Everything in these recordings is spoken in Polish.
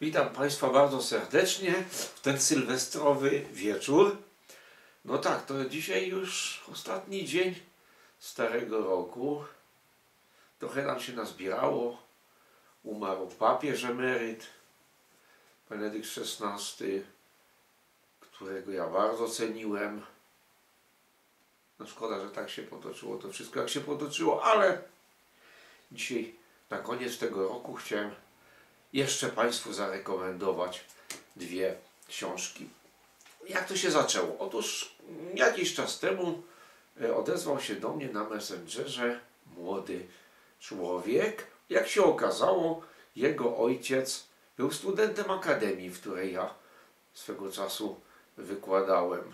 Witam Państwa bardzo serdecznie w ten sylwestrowy wieczór. No tak, to dzisiaj już ostatni dzień starego roku. Trochę nam się nazbierało. Umarł papież emeryt Benedykt XVI, którego ja bardzo ceniłem. No szkoda, że tak się potoczyło to wszystko, jak się potoczyło, ale dzisiaj na koniec tego roku chciałem jeszcze Państwu zarekomendować dwie książki. Jak to się zaczęło? Otóż jakiś czas temu odezwał się do mnie na Messengerze młody człowiek. Jak się okazało, jego ojciec był studentem akademii, w której ja swego czasu wykładałem.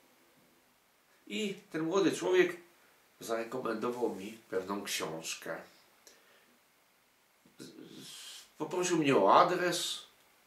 I ten młody człowiek zarekomendował mi pewną książkę. Poprosił mnie o adres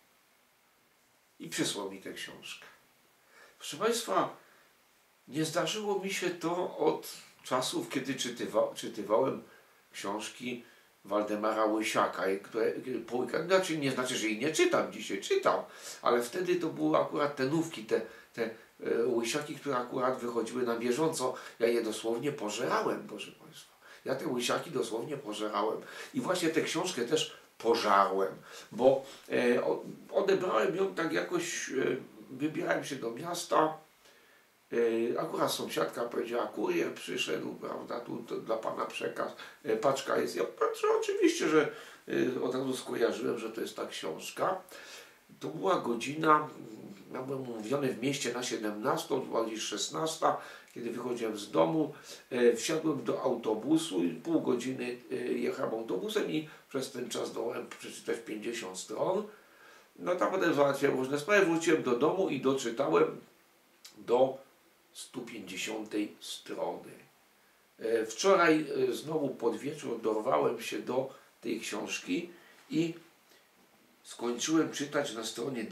i przysłał mi tę książkę. Proszę Państwa, nie zdarzyło mi się to od czasów, kiedy czytywałem książki Waldemara Łysiaka, znaczy nie znaczy, że jej nie czytam, dzisiaj czytam, ale wtedy to były akurat te nówki, te Łysiaki, które akurat wychodziły na bieżąco. Ja je dosłownie pożerałem, proszę Państwa. Ja te Łysiaki dosłownie pożerałem. I właśnie tę książkę też pożarłem, bo odebrałem ją tak jakoś, wybierałem się do miasta, akurat sąsiadka powiedziała, kurier przyszedł, prawda, tu dla Pana przekaz, paczka jest. Ja patrzę, oczywiście, że od razu skojarzyłem, że to jest ta książka. To była godzina, ja byłem umówiony w mieście na 17, to była gdzieś 16, kiedy wychodziłem z domu, wsiadłem do autobusu i pół godziny jechałem autobusem i przez ten czas zdołałem przeczytać 50 stron. No tam potem załatwiałem różne sprawy, wróciłem do domu i doczytałem do 150 strony. Wczoraj znowu pod wieczór dorwałem się do tej książki i skończyłem czytać na stronie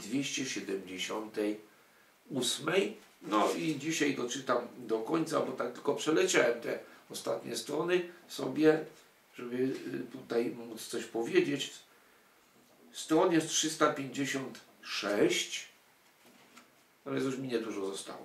278. No i dzisiaj doczytam do końca, bo tak tylko przeleciałem te ostatnie strony sobie, żeby tutaj móc coś powiedzieć. Stron jest 356, ale już mi niedużo zostało.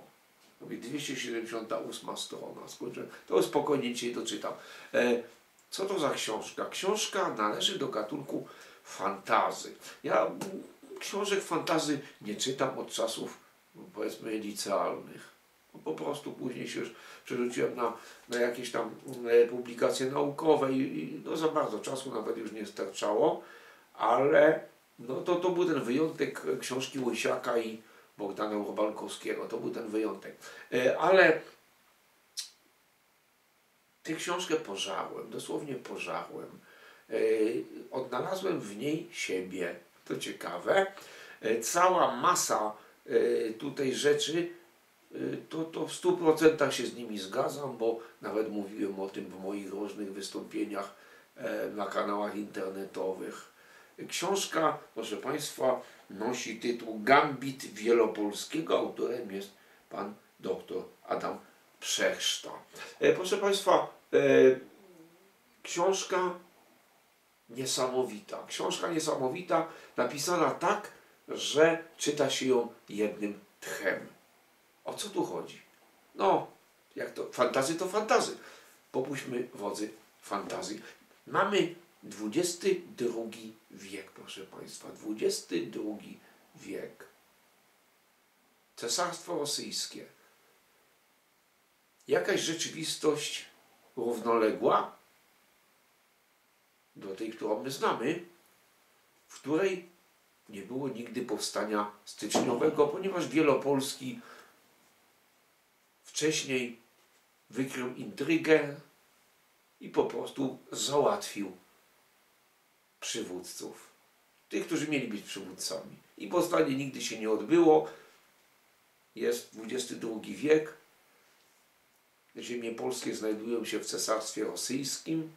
278 strona skończyłem. To spokojnie dzisiaj doczytam. Co to za książka? Książka należy do gatunku fantasy. Ja książek fantasy nie czytam od czasów, powiedzmy, licealnych. Po prostu później się już przerzuciłem na jakieś tam publikacje naukowe i no za bardzo czasu nawet już nie starczało, ale no to był ten wyjątek książki Łysiaka i Bogdana Urbankowskiego. To był ten wyjątek. Ale tę książkę pożarłem, dosłownie pożarłem. Odnalazłem w niej siebie. To ciekawe. Cała masa tutaj rzeczy, to w 100% się z nimi zgadzam, bo nawet mówiłem o tym w moich różnych wystąpieniach na kanałach internetowych. Książka, proszę Państwa, nosi tytuł Gambit Wielopolskiego. Autorem jest pan dr Adam Przechrzta. Proszę Państwa, książka niesamowita. Książka niesamowita, napisana tak, że czyta się ją jednym tchem. O co tu chodzi? No, jak to fantazy, to fantazy. Popuśćmy wodzy fantazji. Mamy XXI wiek, proszę Państwa. XXI wiek. Cesarstwo Rosyjskie. Jakaś rzeczywistość równoległa do tej, którą my znamy, w której nie było nigdy powstania styczniowego, ponieważ Wielopolski wcześniej wykrył intrygę i po prostu załatwił przywódców. Tych, którzy mieli być przywódcami. I powstanie nigdy się nie odbyło. Jest XXI wiek. Ziemie polskie znajdują się w Cesarstwie Rosyjskim.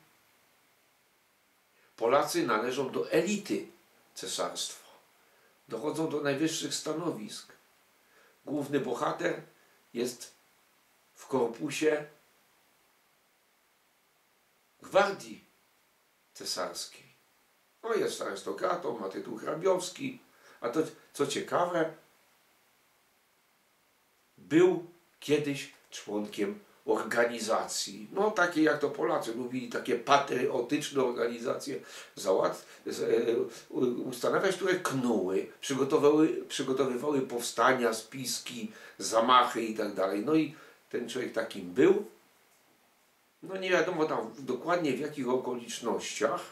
Polacy należą do elity cesarstwa. Dochodzą do najwyższych stanowisk. Główny bohater jest w korpusie gwardii cesarskiej. No jest arystokratą, ma tytuł hrabiowski, A to, co ciekawe, był kiedyś członkiem organizacji, no takie jak to Polacy lubili, takie patriotyczne organizacje ustanawiać, które knuły, przygotowywały powstania, spiski, zamachy i tak dalej. No i ten człowiek takim był. No nie wiadomo tam dokładnie w jakich okolicznościach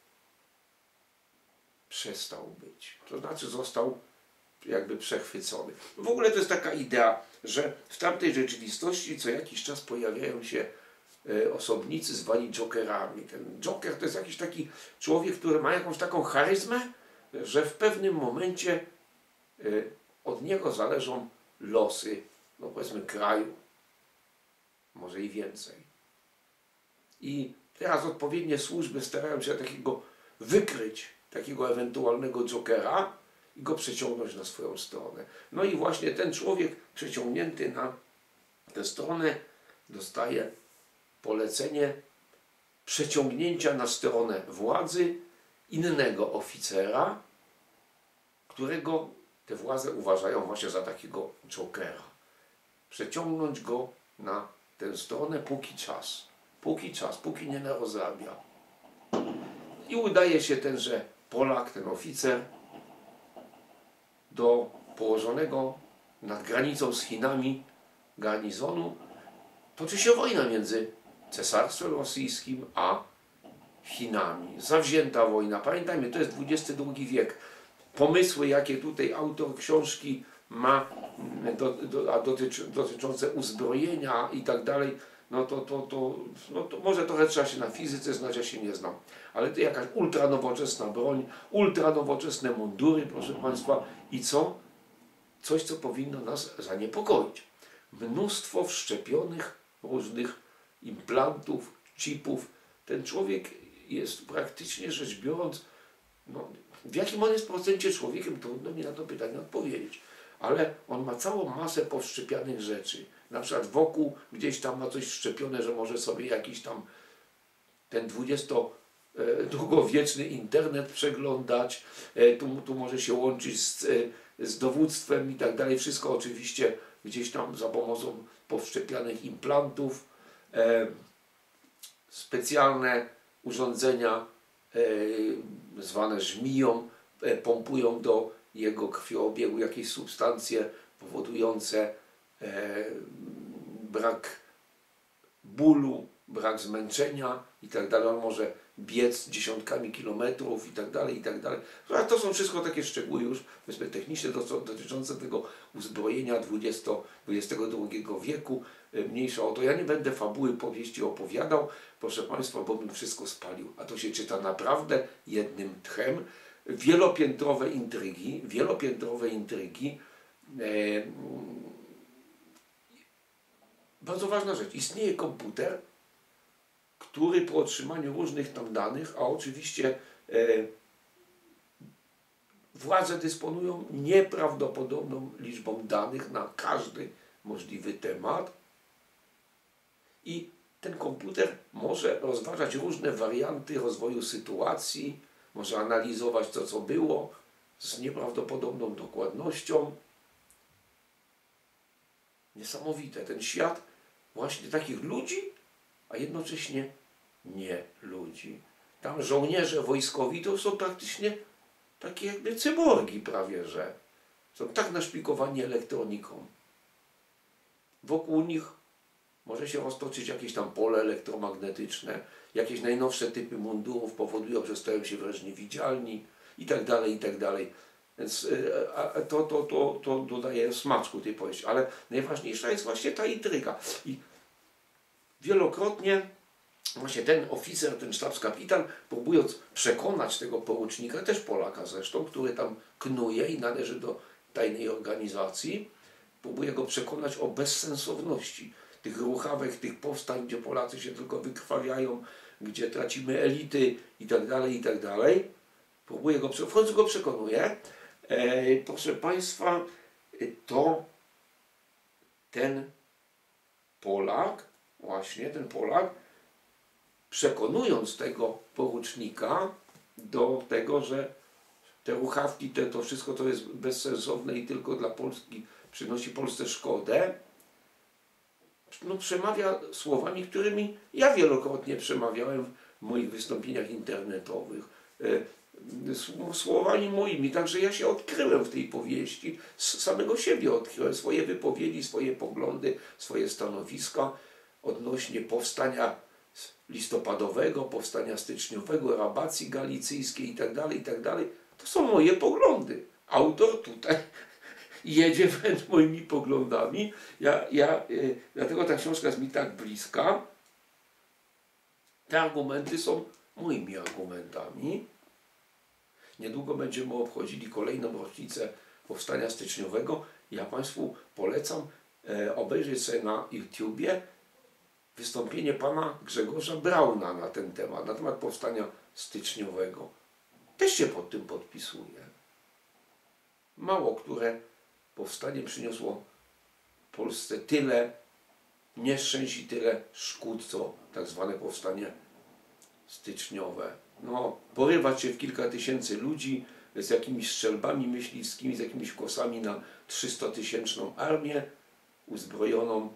przestał być. To znaczy został jakby przechwycony. W ogóle to jest taka idea, że w tamtej rzeczywistości co jakiś czas pojawiają się osobnicy zwani jokerami. Ten joker to jest jakiś taki człowiek, który ma jakąś taką charyzmę, że w pewnym momencie od niego zależą losy, no powiedzmy kraju, może i więcej. I teraz odpowiednie służby starają się takiego wykryć, takiego ewentualnego jokera i go przeciągnąć na swoją stronę. No i właśnie ten człowiek przeciągnięty na tę stronę dostaje polecenie przeciągnięcia na stronę władzy innego oficera, którego te władze uważają właśnie za takiego jokera. Przeciągnąć go na tę stronę póki nie narozrabia. I udaje się tenże Polak, ten oficer, do położonego nad granicą z Chinami garnizonu. Toczy się wojna między Cesarstwem Rosyjskim a Chinami. Zawzięta wojna. Pamiętajmy, to jest XXI wiek. Pomysły, jakie tutaj autor książki ma dotyczące uzbrojenia i tak dalej, no to może trochę trzeba się na fizyce znać, ja się nie znam. Ale to jakaś ultranowoczesna broń, ultranowoczesne mundury, proszę Państwa. I co? Coś, co powinno nas zaniepokoić. Mnóstwo wszczepionych różnych implantów, chipów. Ten człowiek jest praktycznie rzecz biorąc, no, w jakim on jest procencie człowiekiem, trudno mi na to pytanie odpowiedzieć. Ale on ma całą masę powszczepianych rzeczy. Na przykład wokół gdzieś tam ma coś wszczepione, że może sobie jakiś tam ten długowieczny internet przeglądać, tu może się łączyć z dowództwem i tak dalej. Wszystko oczywiście gdzieś tam za pomocą powszczepianych implantów. Specjalne urządzenia zwane żmiją pompują do jego krwiobiegu jakieś substancje powodujące brak bólu, brak zmęczenia i tak dalej. On może biec dziesiątkami kilometrów i tak dalej, i tak dalej. To są wszystko takie szczegóły już, powiedzmy, techniczne dotyczące tego uzbrojenia XXI wieku. Mniejsza o to. Ja nie będę fabuły powieści opowiadał, proszę Państwa, bo bym wszystko spalił. A to się czyta naprawdę jednym tchem. Wielopiętrowe intrygi. Bardzo ważna rzecz. Istnieje komputer, który po otrzymaniu różnych tam danych, a oczywiście władze dysponują nieprawdopodobną liczbą danych na każdy możliwy temat i ten komputer może rozważać różne warianty rozwoju sytuacji, może analizować to, co było z nieprawdopodobną dokładnością. Niesamowite. Ten świat właśnie takich ludzi, a jednocześnie nie ludzi. Tam żołnierze wojskowi to są praktycznie takie jakby cyborgi prawie, że są tak naszpikowani elektroniką. Wokół nich może się roztoczyć jakieś tam pole elektromagnetyczne, jakieś najnowsze typy mundurów powodują, że stają się wręcz niewidzialni i tak dalej, i tak dalej. Więc to dodaje smaczku tej powieści. Ale najważniejsza jest właśnie ta intryga. I wielokrotnie właśnie ten oficer, ten sztabskapitan, próbując przekonać tego porucznika, też Polaka zresztą, który tam knuje i należy do tajnej organizacji, próbuje go przekonać o bezsensowności tych ruchawek, tych powstań, gdzie Polacy się tylko wykrwawiają, gdzie tracimy elity i tak dalej. Próbuje go, w końcu go przekonuje. Proszę Państwa, to ten Polak, przekonując tego porucznika do tego, że te ruchawki, to wszystko to jest bezsensowne i tylko dla Polski przynosi Polsce szkodę, no, przemawia słowami, którymi ja wielokrotnie przemawiałem w moich wystąpieniach internetowych. Słowami moimi, także ja się odkryłem w tej powieści, z samego siebie odkryłem swoje wypowiedzi, swoje poglądy, swoje stanowiska odnośnie powstania listopadowego, powstania styczniowego, rabacji galicyjskiej itd., itd. To są moje poglądy. Autor tutaj jedzie wręcz moimi poglądami. Dlatego ta książka jest mi tak bliska. Te argumenty są moimi argumentami. Niedługo będziemy obchodzili kolejną rocznicę powstania styczniowego. Ja Państwu polecam obejrzeć sobie na YouTubie wystąpienie pana Grzegorza Brauna na ten temat powstania styczniowego. Też się pod tym podpisuję. Mało które powstanie przyniosło Polsce tyle nieszczęść i tyle szkód, co tak zwane powstanie styczniowe. No, porywać się w kilka tysięcy ludzi z jakimiś strzelbami myśliwskimi, z jakimiś kosami na 300-tysięczną armię uzbrojoną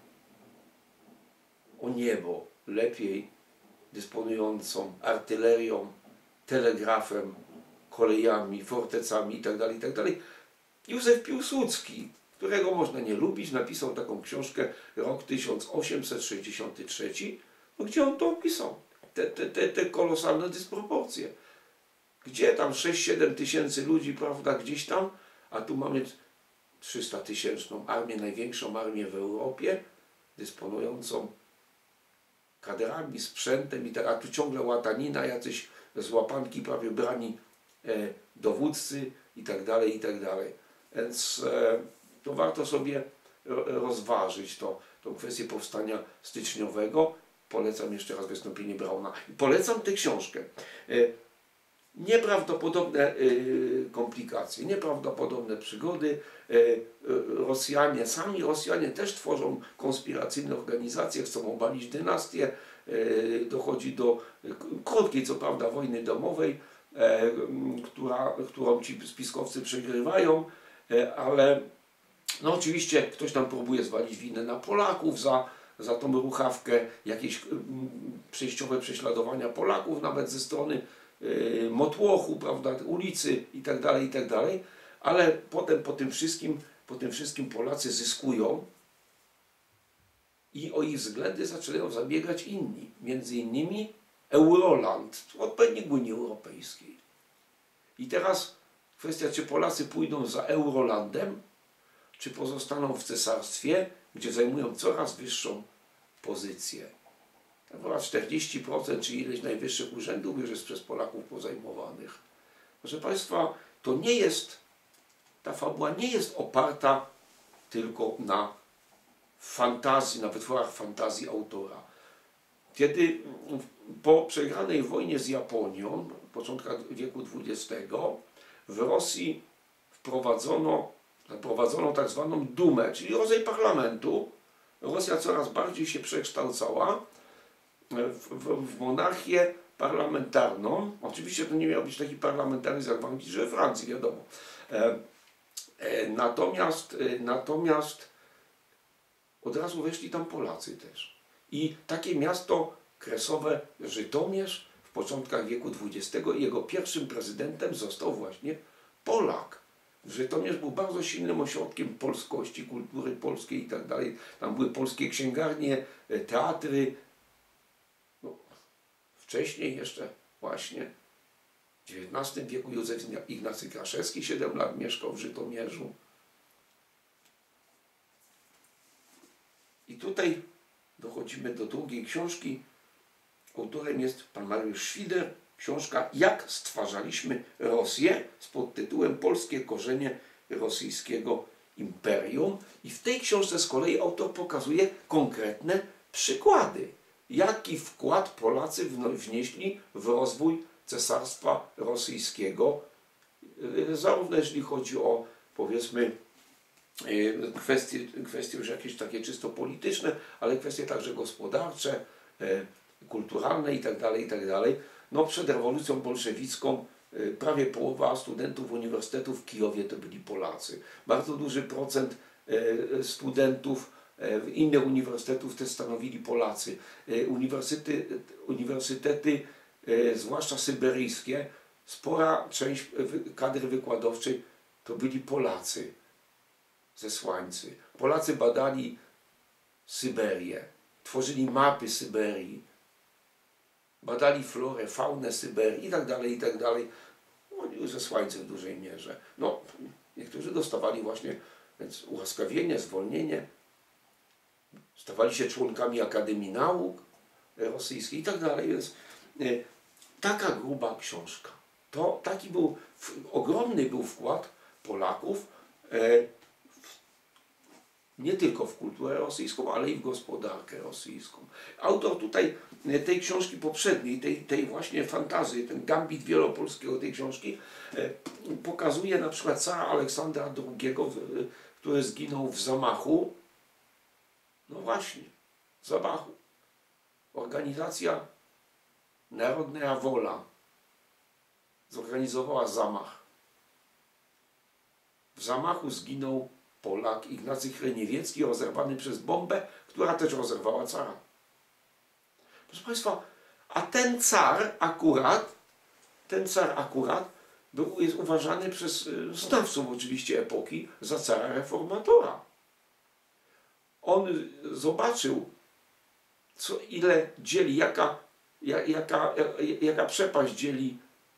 o niebo, lepiej dysponującą artylerią, telegrafem, kolejami, fortecami itd., itd. Józef Piłsudski, którego można nie lubić, napisał taką książkę rok 1863, no gdzie on to opisał? Te kolosalne dysproporcje. Gdzie tam 6-7 tysięcy ludzi, prawda, gdzieś tam, a tu mamy 300-tysięczną armię, największą armię w Europie, dysponującą kaderami, sprzętem, a tu ciągle łatanina, jacyś z łapanki prawie brani dowódcy itd., itd. Więc to warto sobie rozważyć tą kwestię powstania styczniowego. Polecam jeszcze raz wystąpienie Brauna. Polecam tę książkę. Nieprawdopodobne komplikacje, nieprawdopodobne przygody. Sami Rosjanie też tworzą konspiracyjne organizacje, chcą obalić dynastię. Dochodzi do krótkiej, co prawda, wojny domowej, którą ci spiskowcy przegrywają, ale no oczywiście ktoś tam próbuje zwalić winę na Polaków za tą ruchawkę, jakieś przejściowe prześladowania Polaków, nawet ze strony motłochu, prawda, ulicy itd., itd. Ale potem po tym wszystkim Polacy zyskują i o ich względy zaczynają zabiegać inni, między innymi Euroland, odpowiednik Unii Europejskiej. I teraz kwestia, czy Polacy pójdą za Eurolandem, czy pozostaną w cesarstwie, gdzie zajmują coraz wyższą pozycję. Chyba 40% czy ileś najwyższych urzędów już jest przez Polaków pozajmowanych. Proszę Państwa, to nie jest, ta fabuła nie jest oparta tylko na fantazji, na wytworach fantazji autora. Kiedy po przegranej wojnie z Japonią, w początkach wieku XX, w Rosji wprowadzono tak zwaną dumę, czyli rodzaj parlamentu. Rosja coraz bardziej się przekształcała w monarchię parlamentarną. Oczywiście to nie miał być taki parlamentaryzm jak w Anglii, że we Francji, wiadomo. Natomiast od razu weszli tam Polacy też. I takie miasto kresowe Żytomierz w początkach wieku XX i jego pierwszym prezydentem został właśnie Polak. Żytomierz był bardzo silnym ośrodkiem polskości, kultury polskiej i tak dalej. Tam były polskie księgarnie, teatry. No, wcześniej jeszcze właśnie w XIX wieku Józef Ignacy Kraszewski 7 lat mieszkał w Żytomierzu. I tutaj dochodzimy do drugiej książki. Autorem jest pan Mariusz Świder. Książka Jak stwarzaliśmy Rosję z podtytułem Polskie korzenie rosyjskiego imperium. I w tej książce z kolei autor pokazuje konkretne przykłady. Jaki wkład Polacy wnieśli w rozwój Cesarstwa Rosyjskiego. Zarówno jeżeli chodzi o, powiedzmy, kwestie już jakieś takie czysto polityczne, ale kwestie także gospodarcze, kulturalne itd., itd. No przed rewolucją bolszewicką prawie połowa studentów uniwersytetów w Kijowie to byli Polacy. Bardzo duży procent studentów innych uniwersytetów też stanowili Polacy. Uniwersytety, zwłaszcza syberyjskie, spora część kadry wykładowczej to byli Polacy, zesłańcy. Polacy badali Syberię, tworzyli mapy Syberii, badali florę, faunę Syberii i tak dalej, i tak dalej. Oni zesłańcy w dużej mierze. No, niektórzy dostawali właśnie więc ułaskawienie, zwolnienie, stawali się członkami Akademii Nauk Rosyjskiej i tak dalej. Więc taka gruba książka. Taki był, ogromny był wkład Polaków nie tylko w kulturę rosyjską, ale i w gospodarkę rosyjską. Autor tutaj tej książki poprzedniej, tej właśnie fantazji, ten gambit wielopolskiego tej książki, pokazuje na przykład cara Aleksandra II, który zginął w zamachu. No właśnie, w zamachu. Organizacja Narodna Wola zorganizowała zamach. W zamachu zginął Polak Ignacy Chryniewiecki, rozerwany przez bombę, która też rozerwała cara. Proszę Państwa, a ten car akurat jest uważany przez znawców oczywiście epoki za cara reformatora. On zobaczył, ile dzieli, jaka przepaść dzieli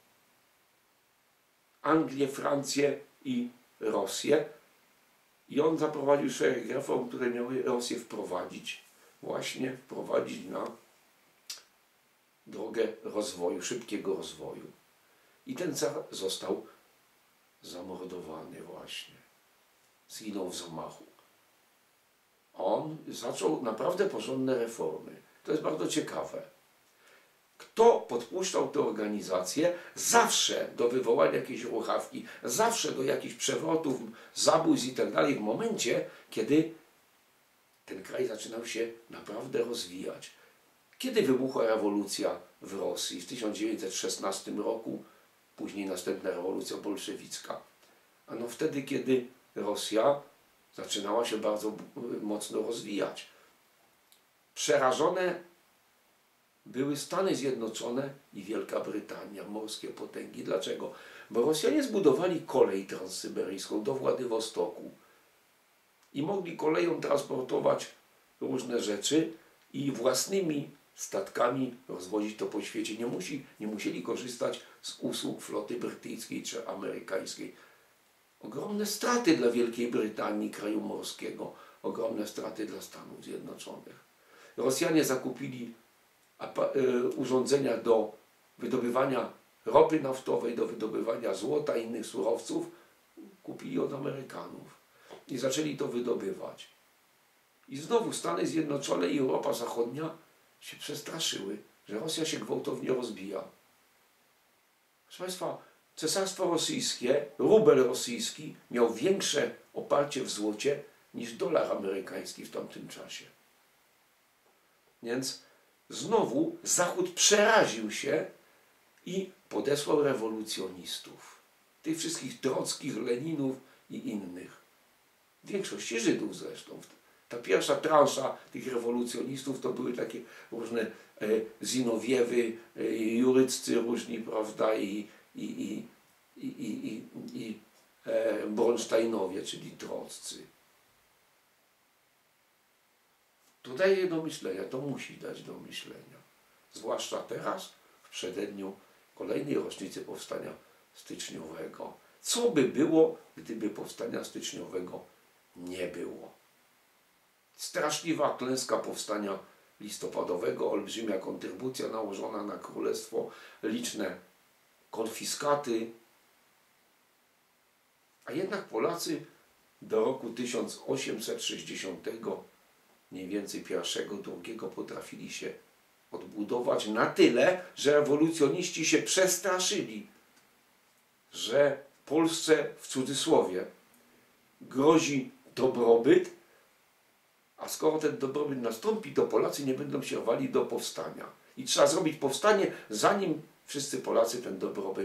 Anglię, Francję i Rosję. I on zaprowadził szereg reform, które miały Rosję wprowadzić na drogę rozwoju, szybkiego rozwoju. I ten car został zamordowany właśnie. Zginął w zamachu. On zaczął naprawdę porządne reformy. To jest bardzo ciekawe. Kto podpuszczał tę organizację, zawsze do wywołania jakiejś ruchawki, zawsze do jakichś przewrotów, zabójstw i tak dalej, w momencie, kiedy ten kraj zaczynał się naprawdę rozwijać. Kiedy wybuchła rewolucja w Rosji w 1916 roku, później następna rewolucja bolszewicka? Ano wtedy, kiedy Rosja zaczynała się bardzo mocno rozwijać. Przerażone były Stany Zjednoczone i Wielka Brytania, morskie potęgi. Dlaczego? Bo Rosjanie zbudowali kolej transsyberyjską do Władywostoku i mogli koleją transportować różne rzeczy i własnymi statkami rozwozić to po świecie. Nie musieli korzystać z usług floty brytyjskiej czy amerykańskiej. Ogromne straty dla Wielkiej Brytanii, kraju morskiego, ogromne straty dla Stanów Zjednoczonych. Rosjanie zakupili urządzenia do wydobywania ropy naftowej, do wydobywania złota i innych surowców, kupili od Amerykanów i zaczęli to wydobywać. I znowu Stany Zjednoczone i Europa Zachodnia się przestraszyły, że Rosja się gwałtownie rozbija. Proszę Państwa, Cesarstwo Rosyjskie, rubel rosyjski miał większe oparcie w złocie niż dolar amerykański w tamtym czasie. Więc znowu Zachód przeraził się i podesłał rewolucjonistów. Tych wszystkich Trockich, Leninów i innych. W większości Żydów zresztą. Ta pierwsza transza tych rewolucjonistów to były takie różne Zinowiewy, Juryccy różni, prawda, i Bronsteinowie, czyli Troccy. To daje do myślenia, to musi dać do myślenia. Zwłaszcza teraz, w przededniu kolejnej rocznicy Powstania Styczniowego. Co by było, gdyby Powstania Styczniowego nie było? Straszliwa klęska Powstania Listopadowego, olbrzymia kontrybucja nałożona na królestwo, liczne konfiskaty. A jednak Polacy do roku 1860 mniej więcej pierwszego, drugiego potrafili się odbudować na tyle, że rewolucjoniści się przestraszyli, że Polsce w cudzysłowie grozi dobrobyt, a skoro ten dobrobyt nastąpi, to Polacy nie będą się rwali do powstania. I trzeba zrobić powstanie, zanim wszyscy Polacy ten dobrobyt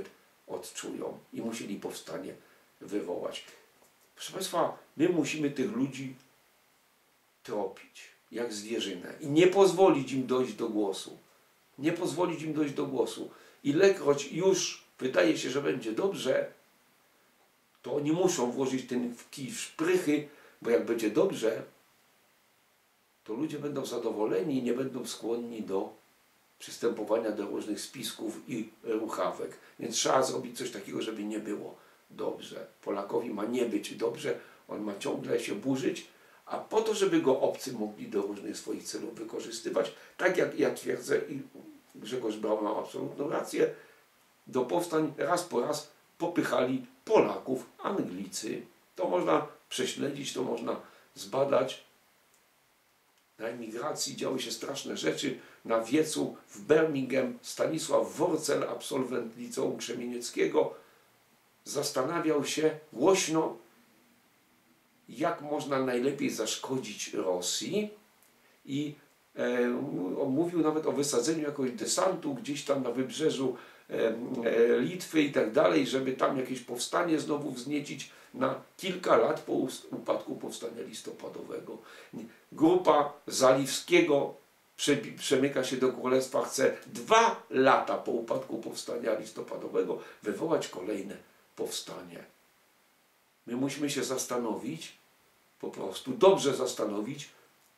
odczują i musieli powstanie wywołać. Proszę Państwa, my musimy tych ludzi tropić, jak zwierzynę i nie pozwolić im dojść do głosu. Nie pozwolić im dojść do głosu. Ilekroć już wydaje się, że będzie dobrze, to oni muszą włożyć ten kij w szprychy, bo jak będzie dobrze, to ludzie będą zadowoleni i nie będą skłonni do przystępowania do różnych spisków i ruchawek. Więc trzeba zrobić coś takiego, żeby nie było dobrze. Polakowi ma nie być dobrze, on ma ciągle się burzyć, a po to, żeby go obcy mogli do różnych swoich celów wykorzystywać, tak jak ja twierdzę i Grzegorz Braun ma absolutną rację, do powstań raz po raz popychali Polaków Anglicy. To można prześledzić, to można zbadać. Na emigracji działy się straszne rzeczy. Na wiecu w Birmingham Stanisław Worcel, absolwent Liceum Krzemienieckiego, zastanawiał się głośno, jak można najlepiej zaszkodzić Rosji i mówił nawet o wysadzeniu jakiegoś desantu gdzieś tam na wybrzeżu Litwy i tak dalej, żeby tam jakieś powstanie znowu wzniecić na kilka lat po upadku powstania listopadowego. Grupa Zaliwskiego przemyka się do królestwa, chce 2 lata po upadku powstania listopadowego wywołać kolejne powstanie. My musimy się zastanowić, po prostu dobrze zastanowić,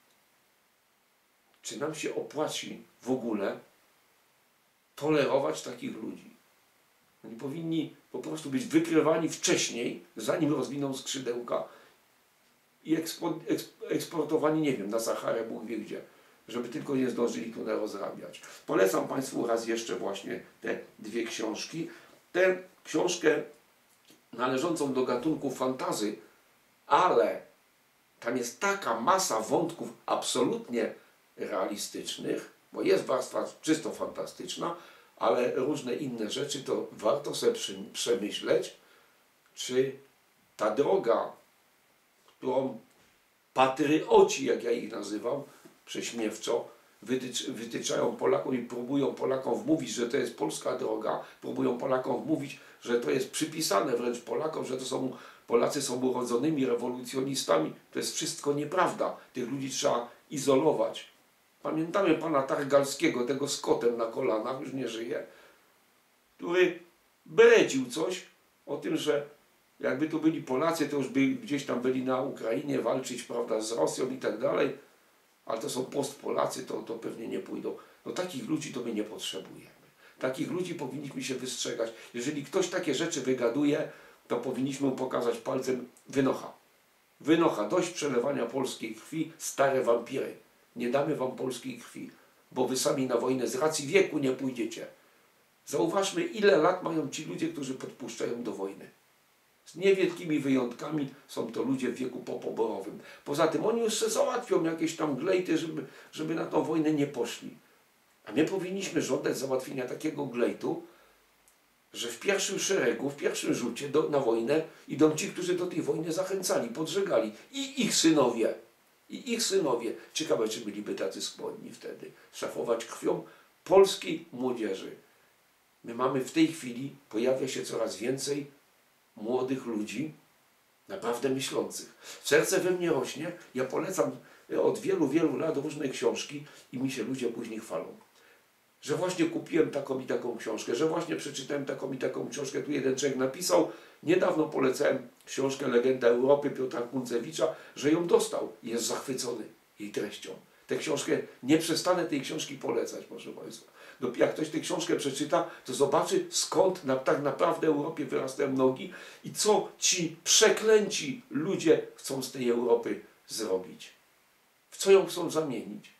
czy nam się opłaci w ogóle tolerować takich ludzi. Oni powinni po prostu być wykrywani wcześniej, zanim rozwiną skrzydełka i eksportowani, nie wiem, na Saharę, Bóg wie gdzie, żeby tylko nie zdążyli tu rozrabiać. Polecam Państwu raz jeszcze właśnie te 2 książki. Tę książkę należącą do gatunku fantasy, ale tam jest taka masa wątków absolutnie realistycznych, bo jest warstwa czysto fantastyczna, ale różne inne rzeczy, to warto sobie przemyśleć, czy ta droga, którą patrioci, jak ja ich nazywam, prześmiewczo, wytyczają Polakom i próbują Polakom wmówić, że to jest polska droga, próbują Polakom wmówić, że to jest przypisane wręcz Polakom, że to są Polacy są urodzonymi rewolucjonistami. To jest wszystko nieprawda. Tych ludzi trzeba izolować. Pamiętamy pana Targalskiego, tego z kotem na kolanach, już nie żyje, który bredził coś o tym, że jakby tu byli Polacy, to już by gdzieś tam byli na Ukrainie walczyć, prawda, z Rosją i tak dalej, ale to są postpolacy, to pewnie nie pójdą. No takich ludzi to my nie potrzebujemy. Takich ludzi powinniśmy się wystrzegać. Jeżeli ktoś takie rzeczy wygaduje, to powinniśmy mu pokazać palcem: wynocha. Wynocha, dość przelewania polskiej krwi, stare wampiry. Nie damy wam polskiej krwi, bo wy sami na wojnę z racji wieku nie pójdziecie. Zauważmy, ile lat mają ci ludzie, którzy podpuszczają do wojny. Z niewielkimi wyjątkami są to ludzie w wieku popoborowym. Poza tym oni już sobie załatwią jakieś tam glejty, żeby na tą wojnę nie poszli. A my powinniśmy żądać załatwienia takiego glejtu, że w pierwszym szeregu, w pierwszym rzucie na wojnę idą ci, którzy do tej wojny zachęcali, podżegali. I ich synowie. I ich synowie. Ciekawe, czy byliby tacy skłonni wtedy szafować krwią polskiej młodzieży. My mamy w tej chwili, pojawia się coraz więcej młodych ludzi, naprawdę myślących. Serce we mnie rośnie. Ja polecam od wielu, wielu lat różne książki i mi się ludzie później chwalą. Że właśnie kupiłem taką i taką książkę, że właśnie przeczytałem taką i taką książkę. Tu jeden człowiek napisał, niedawno polecałem książkę Legenda Europy Piotra Kunczewicza, że ją dostał i jest zachwycony jej treścią. Tę książkę, nie przestanę tej książki polecać, proszę Państwa. Jak ktoś tę książkę przeczyta, to zobaczy, skąd tak naprawdę Europie wyrastają nogi i co ci przeklęci ludzie chcą z tej Europy zrobić. W co ją chcą zamienić.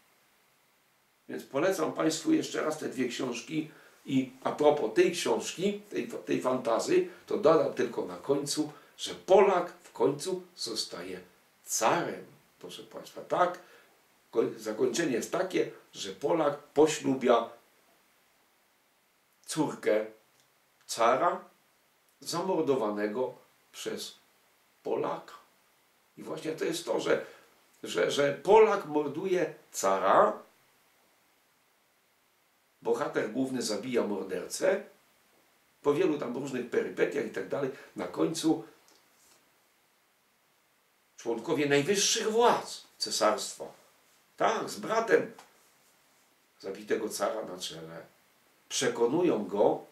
Więc polecam Państwu jeszcze raz te 2 książki i a propos tej książki, tej fantazy, to dodam tylko na końcu, że Polak w końcu zostaje carem. Proszę Państwa, tak? Zakończenie jest takie, że Polak poślubia córkę cara zamordowanego przez Polaka. I właśnie to jest to, że Polak morduje cara, bohater główny zabija mordercę po wielu tam różnych perypetiach i tak dalej, na końcu członkowie najwyższych władz cesarstwa, tak, z bratem zabitego cara na czele, przekonują go,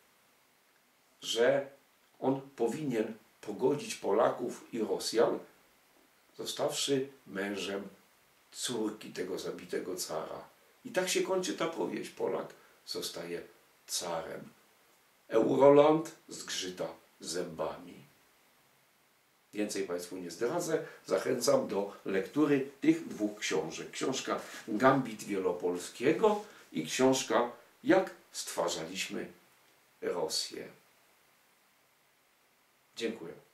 że on powinien pogodzić Polaków i Rosjan, zostawszy mężem córki tego zabitego cara. I tak się kończy ta powieść. Polak zostaje carem. Euroland zgrzyta zębami. Więcej Państwu nie zdradzę. Zachęcam do lektury tych dwóch książek. Książka Gambit Wielopolskiego i książka Jak stwarzaliśmy Rosję. Dziękuję.